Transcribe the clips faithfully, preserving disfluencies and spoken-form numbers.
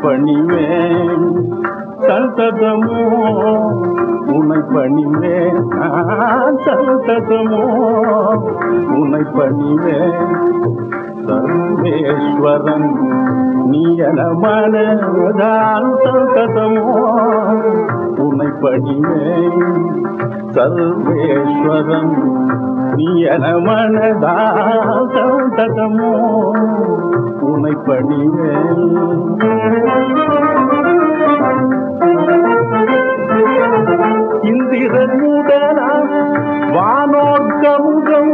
பணிவேன் சந்ததமோ உன்னை பணிவேன் சந்ததமோ உன்னை பணிவேன் சர்வேஸ்வரன் நீயன மனதான் சந்ததமோ உன்னை பணிவேன் சர்வேஸ்வரன் நீயன மனதான் சந்ததமோ உன்னை பணிவேன் இந்திரன் உடனா வானோர்க்கமுகம்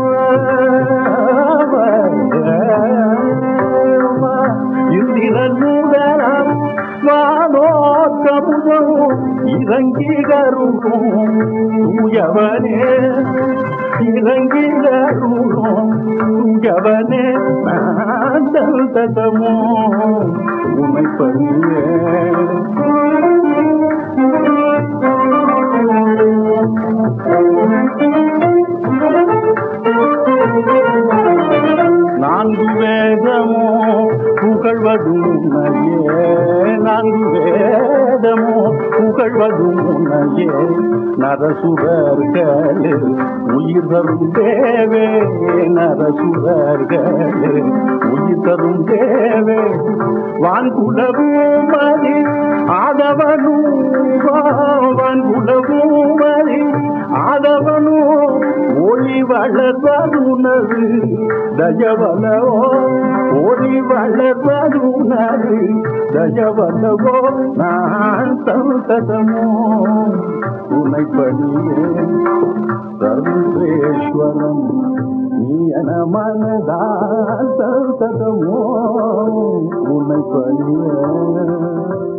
இந்திரன் உடனா வானோர்க்கமுகம் இறங்கி கருணும் தூயவனே இறங்கி கருணும் தூயவனே சந்ததமோ உன்னை பணிவேன் நான்கு வேதமோ புகழ்வதும் உன்னையே நான்கு வேதமோ புகழ்வதும் உன்னையே நரசுரர்களில் உயிர் தரும் தேவே நரசுரர்களில் உயிர் தரும் தேவே வான்குலவும் மதி ஆதவனும் வான்குலவும் மதி ஆதவனும் ஒளி வளர்வதுனது தயவலவோ ஒளி வளர்வதுனது தயவலவோ நான் சந்ததமோ உன்னை பணிவேன் சர்வேஸ்வரன் நீயன மனதான் சந்ததமோ உன்னை பணிவேன்